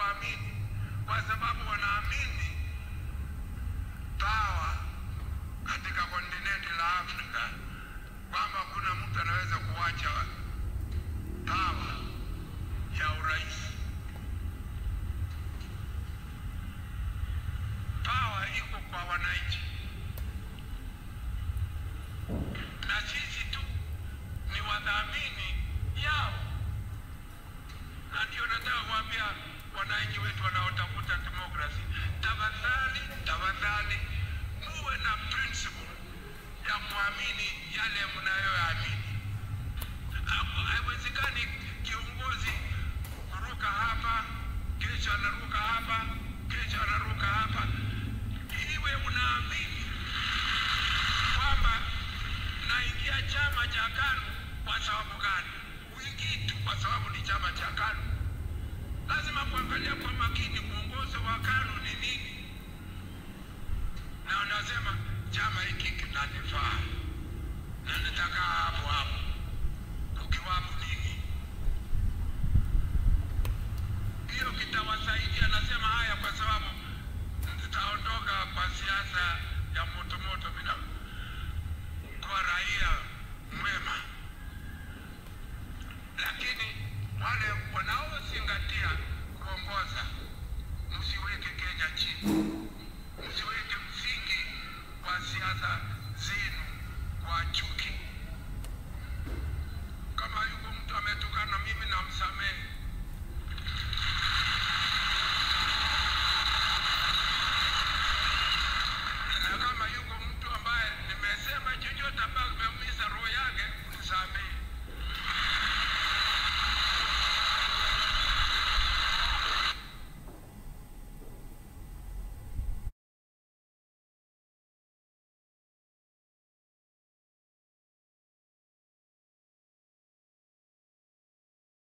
hawaamini, kwa sababu wanaamini power katika kontinenti la Afrika, kwamba kuna mtu anaweza kuacha power ya urais. Power iko kwa wananchi, na sisi tu ni wadhamini yao. Na ndio nataka kuambia wananchi wetu wanaotafuta demokrasi, tafadhali muwe na principle ya kuamini yale mnayoamini. Haiwezekani kiongozi kuruka hapa, kesho anaruka hapa, kesho anaruka hapa.